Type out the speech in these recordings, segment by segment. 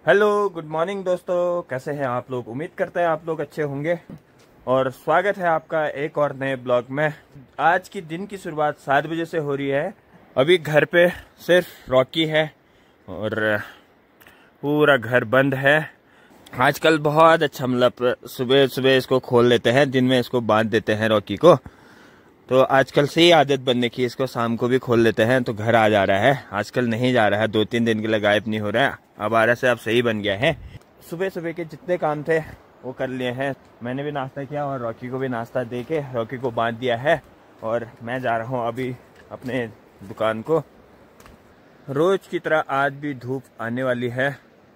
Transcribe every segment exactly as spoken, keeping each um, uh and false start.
Hello good morning दोस्तों, कैसे हैं आप लोग। उम्मीद करते हैं आप लोग अच्छे होंगे और स्वागत है आपका एक और नए ब्लॉग में। आज की दिन की शुरुआत सात बजे से हो रही है। अभी घर पे सिर्फ रॉकी है और पूरा घर बंद है। आजकल बहुत अच्छा, मतलब सुबह सुबह इसको खोल लेते हैं, दिन में इसको बांध देते हैं रॉकी को। तो आजकल से ही आदत बनने की, इसको शाम को भी खोल लेते हैं तो घर आ जा रहा है। आजकल नहीं जा रहा है, दो तीन दिन के लिए गायब नहीं हो रहा है। अब आ रहा से अब सही बन गया है। सुबह सुबह के जितने काम थे वो कर लिए हैं। मैंने भी नाश्ता किया और रॉकी को भी नाश्ता दे के रॉकी को बांध दिया है और मैं जा रहा हूँ अभी अपने दुकान को। रोज की तरह आज भी धूप आने वाली है।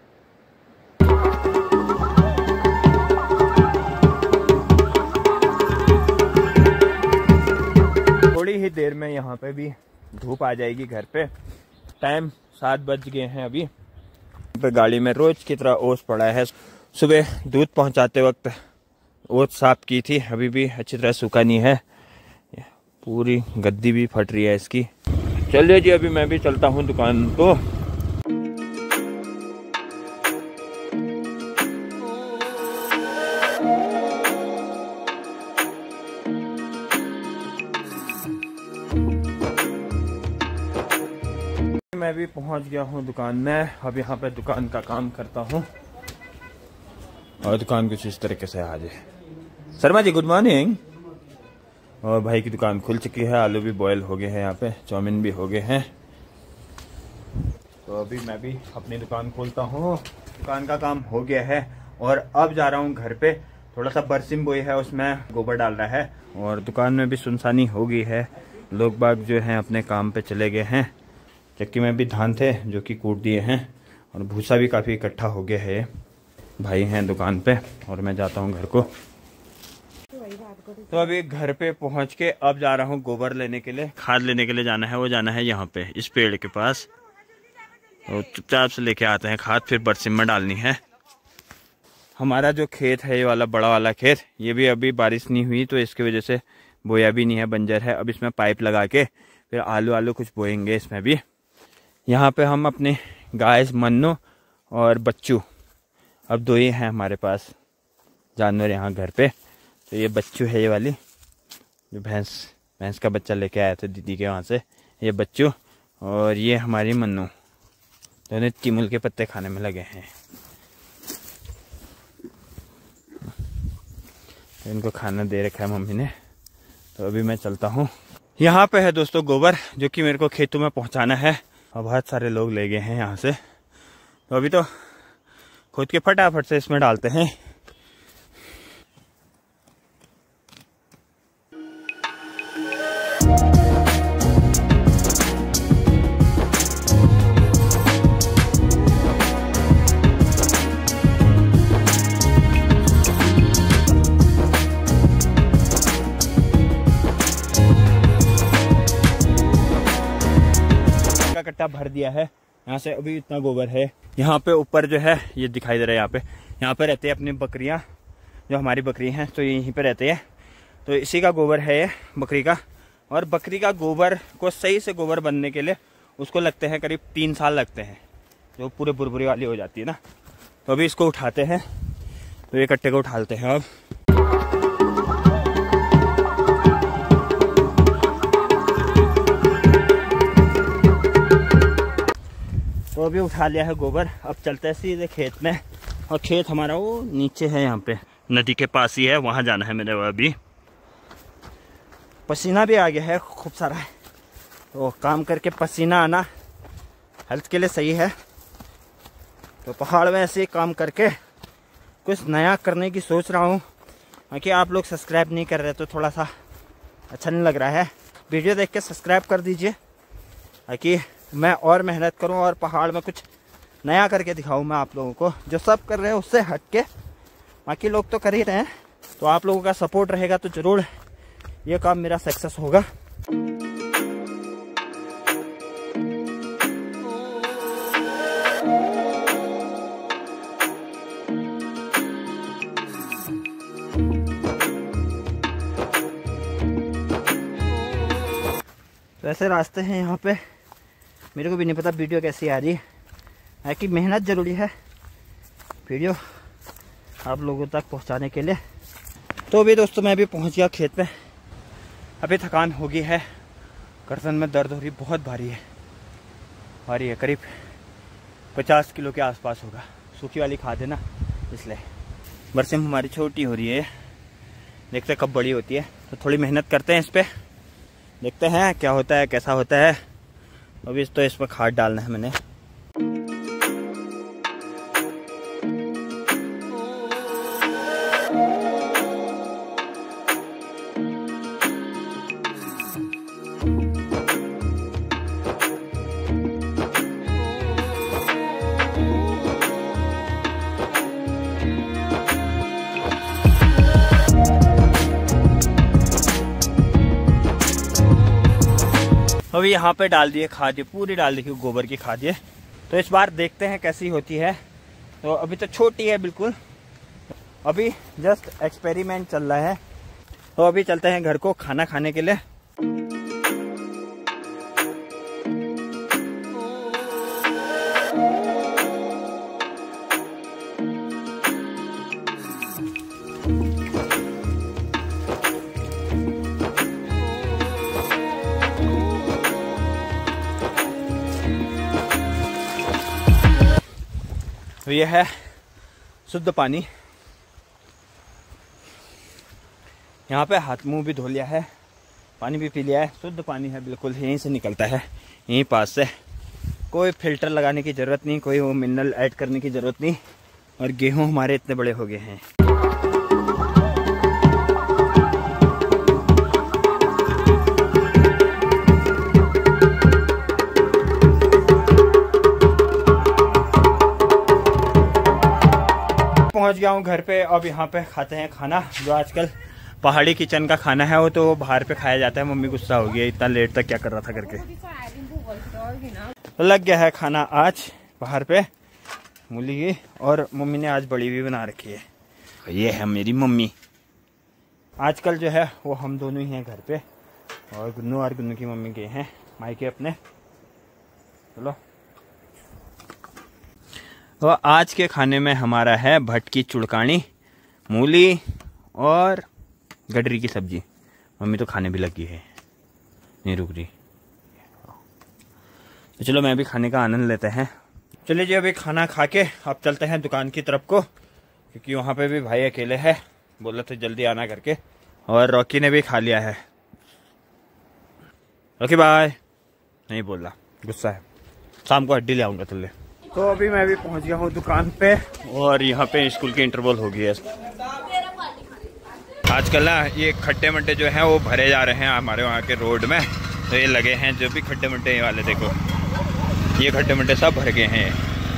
थोड़ी ही देर में यहाँ पे भी धूप आ जाएगी घर पे। टाइम सात बज गए हैं अभी। पे गाड़ी में रोज की तरह ओस पड़ा है। सुबह दूध पहुंचाते वक्त ओस साफ की थी, अभी भी अच्छी तरह सूखा नहीं है। पूरी गद्दी भी फट रही है इसकी। चलिए जी, अभी मैं भी चलता हूँ दुकान को। मैं भी पहुंच गया हूं दुकान में। अब यहाँ पे दुकान का काम करता हूं और दुकान कुछ इस तरीके से आज है। Sharma ji good morning. और भाई की दुकान खुल चुकी है। आलू भी बॉयल हो गए हैं, यहाँ पे चाउमीन भी हो गए हैं। तो अभी मैं भी अपनी दुकान खोलता हूँ। दुकान का काम हो गया है और अब जा रहा हूँ घर पे। थोड़ा सा बरसिम बोई है, उसमें गोबर डाल रहा है और दुकान में भी सुनसानी हो गई है। लोग बाग जो हैं अपने काम पे चले गए हैं। चक्की में भी धान थे जो कि कूट दिए हैं और भूसा भी काफ़ी इकट्ठा हो गया है। भाई हैं दुकान पे और मैं जाता हूँ घर को। तो अभी घर पे पहुँच के अब जा रहा हूँ गोबर लेने के लिए। खाद लेने के लिए जाना है, वो जाना है यहाँ पे इस पेड़ के पास। तो चुपचाप से लेके आते हैं खाद, फिर बरसिम में डालनी है। हमारा जो खेत है, ये वाला बड़ा वाला खेत, ये भी अभी बारिश नहीं हुई तो इसकी वजह से बोया भी नहीं है, बंजर है। अब इसमें पाइप लगा के फिर आलू आलू कुछ बोएंगे इसमें भी। यहाँ पे हम अपने गाय मन्नू और बच्चू, अब दो ही हैं हमारे पास जानवर यहाँ घर पे। तो ये बच्चू है, ये वाली जो भैंस भैंस का बच्चा लेके आया था दीदी के वहाँ से, ये बच्चू। और ये हमारी मन्नू, दोनों टीमुल के पत्ते खाने में लगे हैं। तो इनको खाना दे रखा है मम्मी ने। तो अभी मैं चलता हूँ। यहाँ पे है दोस्तों गोबर, जो कि मेरे को खेतों में पहुँचाना है और बहुत सारे लोग ले गए हैं यहाँ से। तो अभी तो खुद के फटाफट से इसमें डालते हैं। कट्टा भर दिया है। यहाँ से अभी इतना गोबर है। यहाँ पे ऊपर जो है ये दिखाई दे रहा है, यहाँ पे यहाँ पे रहते हैं अपनी बकरियाँ, जो हमारी बकरी हैं तो यहीं पे रहते हैं। तो इसी का गोबर है ये बकरी का। और बकरी का गोबर को सही से गोबर बनने के लिए उसको लगते हैं करीब तीन साल लगते हैं, जो पूरे बुरबुरी वाली हो जाती है ना। तो अभी इसको उठाते हैं। तो ये कट्टे को उठाते हैं अब। तो अभी उठा लिया है गोबर। अब चलते हैं सीधे खेत में। और खेत हमारा वो नीचे है, यहाँ पे नदी के पास ही है, वहाँ जाना है मेरे। अभी पसीना भी आ गया है खूब सारा है। तो काम करके पसीना आना हेल्थ के लिए सही है। तो पहाड़ में ऐसे काम करके कुछ नया करने की सोच रहा हूँ। बाकी आप लोग सब्सक्राइब नहीं कर रहे तो थोड़ा सा अच्छा नहीं लग रहा है। वीडियो देख के सब्सक्राइब कर दीजिए ताकि मैं और मेहनत करूं और पहाड़ में कुछ नया करके दिखाऊं मैं आप लोगों को। जो सब कर रहे हैं उससे हट के, बाकी लोग तो कर ही रहे हैं। तो आप लोगों का सपोर्ट रहेगा तो ज़रूर ये काम मेरा सक्सेस होगा। तो ऐसे रास्ते हैं यहाँ पे। मेरे को भी नहीं पता वीडियो कैसी आ रही है कि मेहनत ज़रूरी है, वीडियो आप लोगों तक पहुंचाने के लिए। तो अभी दोस्तों मैं भी पहुंच गया खेत पे। अभी थकान हो गई है, गर्दन में दर्द हो रही, बहुत भारी है, भारी है, करीब पचास किलो के आसपास होगा। सूखी वाली खाद है ना, इसलिए। बरसिम हमारी छोटी हो रही है, देखते कब बड़ी होती है। तो थोड़ी मेहनत करते हैं इस पर, देखते हैं क्या होता है, कैसा होता है। अभी तो इस पर खाद डालना है मैंने। अभी यहाँ पे डाल दिए खाद, ये पूरी डाल दी गोबर की खाद ये। तो इस बार देखते हैं कैसी होती है। तो अभी तो छोटी है बिल्कुल, अभी जस्ट एक्सपेरिमेंट चल रहा है। तो अभी चलते हैं घर को खाना खाने के लिए। तो ये है शुद्ध पानी। यहाँ पे हाथ मुंह भी धो लिया है, पानी भी पी लिया है। शुद्ध पानी है बिल्कुल, यहीं से निकलता है, यहीं पास से। कोई फिल्टर लगाने की ज़रूरत नहीं, कोई वो मिनरल ऐड करने की ज़रूरत नहीं। और गेहूँ हमारे इतने बड़े हो गए हैं। पहुंच गया हूँ घर पे। अब यहाँ पे खाते हैं खाना। जो आजकल पहाड़ी किचन का खाना है वो तो बाहर पे खाया जाता है। मम्मी गुस्सा हो गई, इतना लेट तक क्या कर रहा था करके। तो लग गया है खाना आज बाहर पे मूली की, और मम्मी ने आज बड़ी भी बना रखी है। ये है मेरी मम्मी। आजकल जो है वो हम दोनों ही हैं घर पे, और गुन्नू और गुन्नू की मम्मी गए हैं मायके अपने। चलो, तो आज के खाने में हमारा है भटकी चुड़कानी, मूली और गडरी की सब्जी। मम्मी तो खाने भी लगी है, नहीं रुक रही। तो चलो मैं भी खाने का आनंद लेते हैं। चलिए जी, अभी खाना खा के अब चलते हैं दुकान की तरफ को, क्योंकि वहाँ पे भी भाई अकेले है, बोला तो जल्दी आना करके। और रॉकी ने भी खा लिया है। रॉकी बाय नहीं बोल रहा, गुस्सा है। शाम को हड्डी ले आऊँगा तुल्ले। तो अभी मैं भी पहुंच गया हूँ दुकान पे, और यहाँ पे स्कूल की इंटरवल हो गई है। आजकल ना ये खट्टे मट्टे जो हैं वो भरे जा रहे हैं हमारे वहाँ के रोड में। तो ये लगे हैं जो भी खट्टे मट्टे वाले, देखो ये खट्टे मट्टे सब भर गए हैं।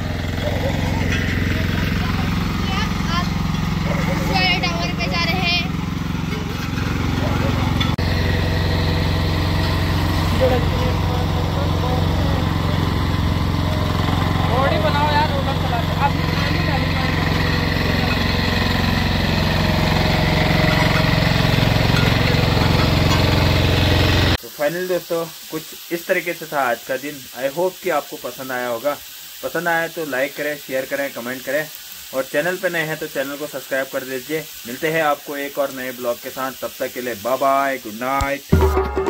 फाइनली दोस्तों कुछ इस तरीके से था आज का दिन। आई होप कि आपको पसंद आया होगा। पसंद आया तो लाइक करें, शेयर करें, कमेंट करें, और चैनल पे नए हैं तो चैनल को सब्सक्राइब कर दीजिए। मिलते हैं आपको एक और नए ब्लॉग के साथ, तब तक के लिए बाय बाय, गुड नाइट।